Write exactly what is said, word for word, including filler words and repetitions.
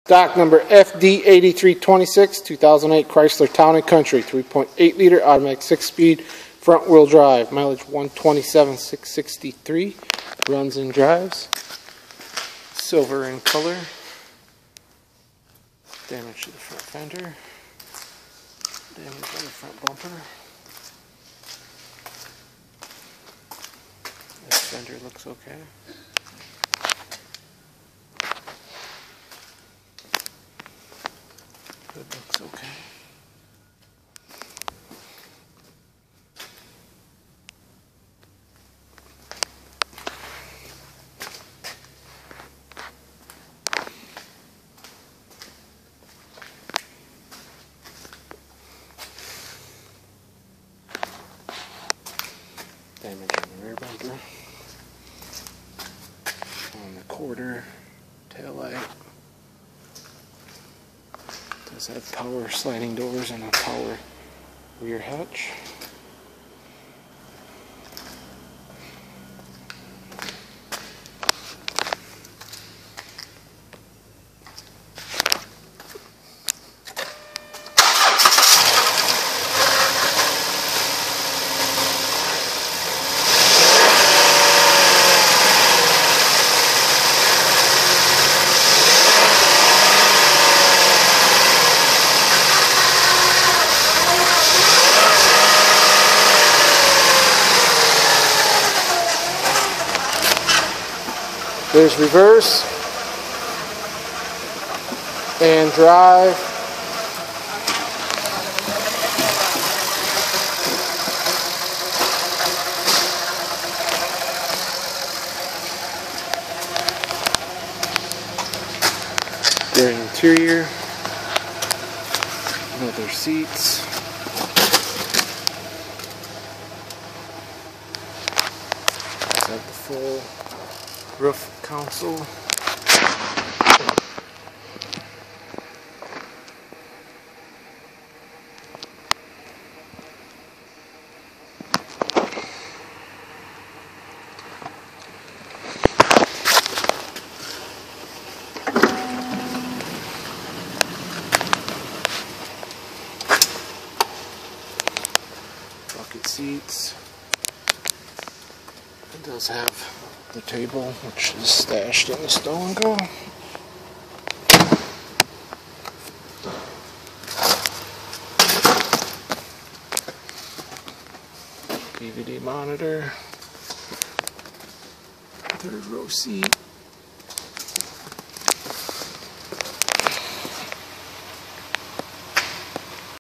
Stock number F D eighty-three twenty-six, two thousand eight Chrysler Town and Country, three point eight liter automatic six-speed front wheel drive, mileage one twenty-seven six sixty-three, runs and drives, silver in color, damage to the front fender, damage on the front bumper. This fender looks okay. Hood looks okay. Damage on the rear bumper, on the quarter, tail light. Does have power sliding doors and a power rear hatch. There's reverse and drive. Their interior, leather seats. Have the full roof console. Bucket seats. It does have the table, which is stashed in the stow and go. D V D monitor. Third row seat.